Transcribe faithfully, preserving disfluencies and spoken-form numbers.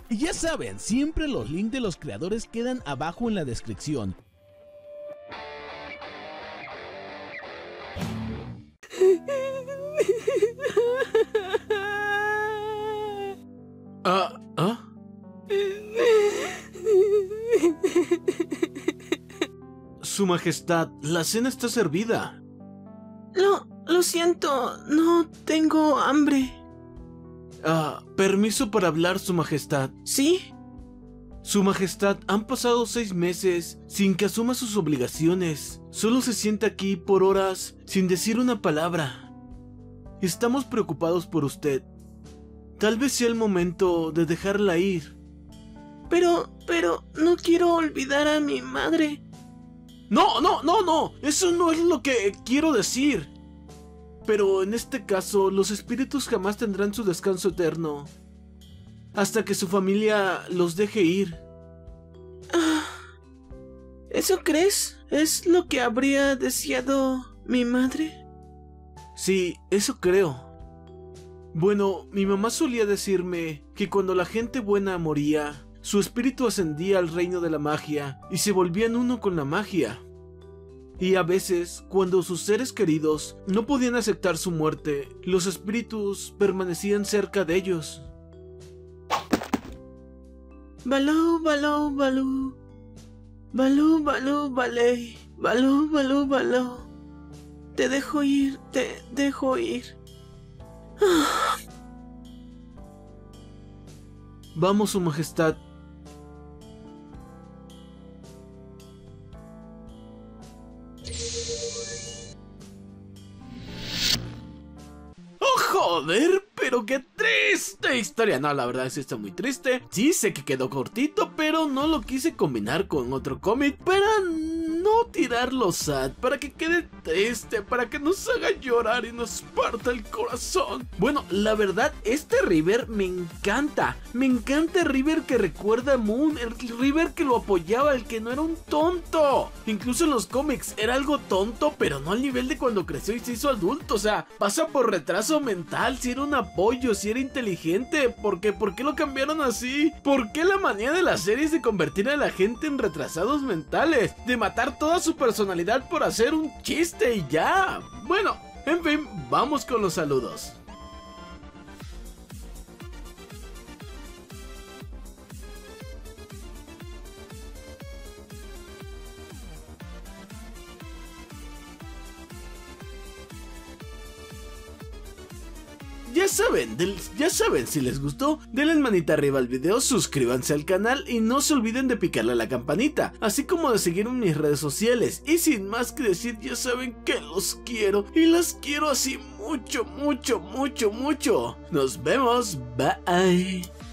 Y ya saben, siempre los links de los creadores quedan abajo en la descripción. Ah, ¿ah? Su Majestad, la cena está servida. Lo, lo siento, no tengo hambre. Ah, permiso para hablar, Su Majestad. ¿Sí? Su Majestad, han pasado seis meses sin que asuma sus obligaciones. Solo se sienta aquí por horas sin decir una palabra. Estamos preocupados por usted. Tal vez sea el momento de dejarla ir. Pero, pero, no quiero olvidar a mi madre. No, no, no, no. Eso no es lo que quiero decir. Pero en este caso, los espíritus jamás tendrán su descanso eterno. Hasta que su familia los deje ir. Ah, ¿eso crees? ¿Es lo que habría deseado mi madre? Sí, eso creo. Bueno, mi mamá solía decirme que cuando la gente buena moría, su espíritu ascendía al reino de la magia y se volvían uno con la magia. Y a veces, cuando sus seres queridos no podían aceptar su muerte, los espíritus permanecían cerca de ellos. Balú, balú, balú. Balú, balú, balé. Balú, balú, balú. Te dejo ir, te dejo ir. Vamos, Su Majestad. ¡Oh, joder! Pero qué triste historia. No, la verdad sí está muy triste. Sí, sé que quedó cortito, pero no lo quise combinar con otro cómic para no tirarlo sad, para que quede triste, para que nos haga llorar y nos parta el corazón. Bueno, la verdad, este River me encanta. Me encanta el River que recuerda a Moon, el River que lo apoyaba, el que no era un tonto. Incluso en los cómics era algo tonto, pero no al nivel de cuando creció y se hizo adulto. O sea, pasa por retraso mental, si era un apoyo, si era inteligente. ¿Por qué? ¿Por qué lo cambiaron así? ¿Por qué la manía de las series de convertir a la gente en retrasados mentales? De matar toda su personalidad por hacer un chiste y ya. Bueno, en fin, vamos con los saludos. Ya saben, del, ya saben, si les gustó, denle manita arriba al video, suscríbanse al canal y no se olviden de picarle a la campanita, así como de seguirme en mis redes sociales. Y sin más que decir, ya saben que los quiero y las quiero así mucho, mucho, mucho, mucho. Nos vemos, bye.